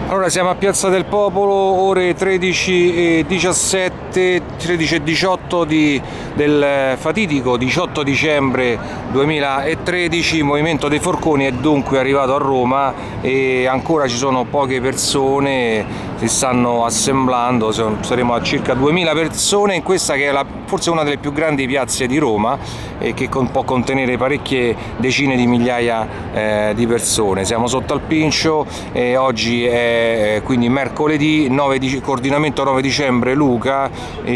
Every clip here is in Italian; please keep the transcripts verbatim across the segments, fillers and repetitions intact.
Allora siamo a Piazza del Popolo, ore tredici e diciassette, tredici e diciotto di, del fatidico diciotto dicembre duemilatredici. Il Movimento dei Forconi è dunque arrivato a Roma e ancora ci sono poche persone, si stanno assemblando, saremo a circa duemila persone in questa che è la, forse una delle più grandi piazze di Roma e che con, può contenere parecchie decine di migliaia eh, di persone. Siamo sotto al Pincio e oggi è quindi mercoledì nove di, coordinamento nove dicembre Luca,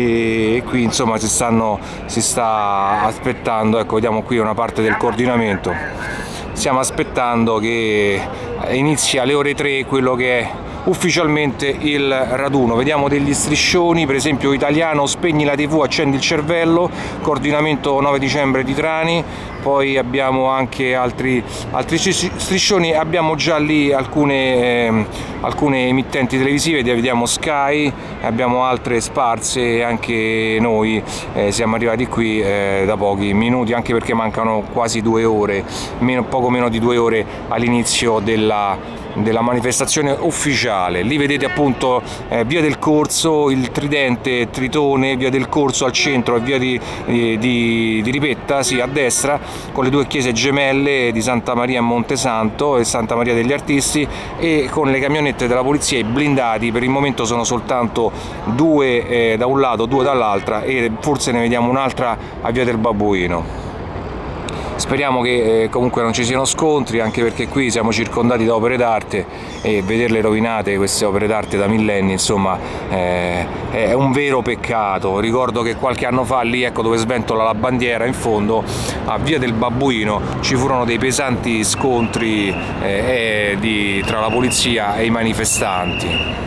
e qui insomma si, stanno, si sta aspettando, ecco, vediamo qui una parte del coordinamento, stiamo aspettando che inizi alle ore tre quello che è ufficialmente il raduno. Vediamo degli striscioni, per esempio italiano, spegni la tivù, accendi il cervello, coordinamento nove dicembre di Trani. Poi abbiamo anche altri, altri striscioni, abbiamo già lì alcune, eh, alcune emittenti televisive, vediamo Sky, abbiamo altre sparse, anche noi eh, siamo arrivati qui eh, da pochi minuti, anche perché mancano quasi due ore, meno, poco meno di due ore all'inizio della della manifestazione ufficiale. Lì vedete appunto eh, via del Corso, il Tridente, Tritone, via del Corso al centro e via di, di, di, di Ripetta, sì, a destra, con le due chiese gemelle di Santa Maria e Montesanto e Santa Maria degli Artisti, e con le camionette della polizia e i blindati. Per il momento sono soltanto due eh, da un lato, due dall'altra, e forse ne vediamo un'altra a via del Babbuino. Speriamo che eh, comunque non ci siano scontri, anche perché qui siamo circondati da opere d'arte e vederle rovinate, queste opere d'arte da millenni, insomma eh, è un vero peccato. Ricordo che qualche anno fa lì, ecco, dove sventola la bandiera in fondo, a via del Babbuino, ci furono dei pesanti scontri eh, di, tra la polizia e i manifestanti.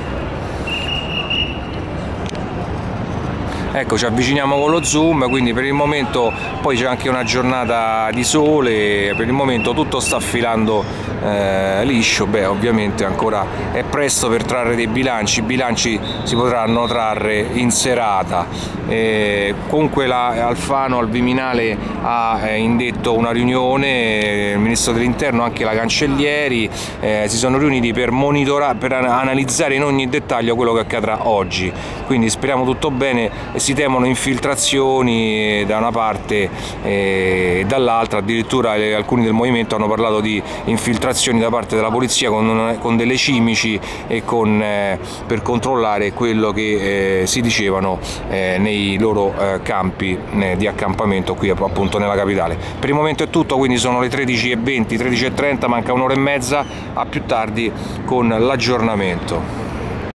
Ecco, ci avviciniamo con lo zoom, quindi per il momento poi c'è anche una giornata di sole, per il momento tutto sta filando eh, liscio. Beh, ovviamente ancora è presto per trarre dei bilanci, i bilanci si potranno trarre in serata. Eh, comunque la Alfano al Viminale ha eh, indetto una riunione, il Ministro dell'Interno, anche la Cancellieri, eh, si sono riuniti per monitorare, per analizzare in ogni dettaglio quello che accadrà oggi, quindi speriamo tutto bene. Si temono infiltrazioni da una parte e dall'altra, addirittura alcuni del movimento hanno parlato di infiltrazioni da parte della polizia con, con delle cimici e con, eh, per controllare quello che eh, si dicevano eh, nei loro eh, campi eh, di accampamento qui appunto nella capitale. Per il momento è tutto, quindi sono le tredici e venti, tredici e trenta, manca un'ora e mezza, a più tardi con l'aggiornamento.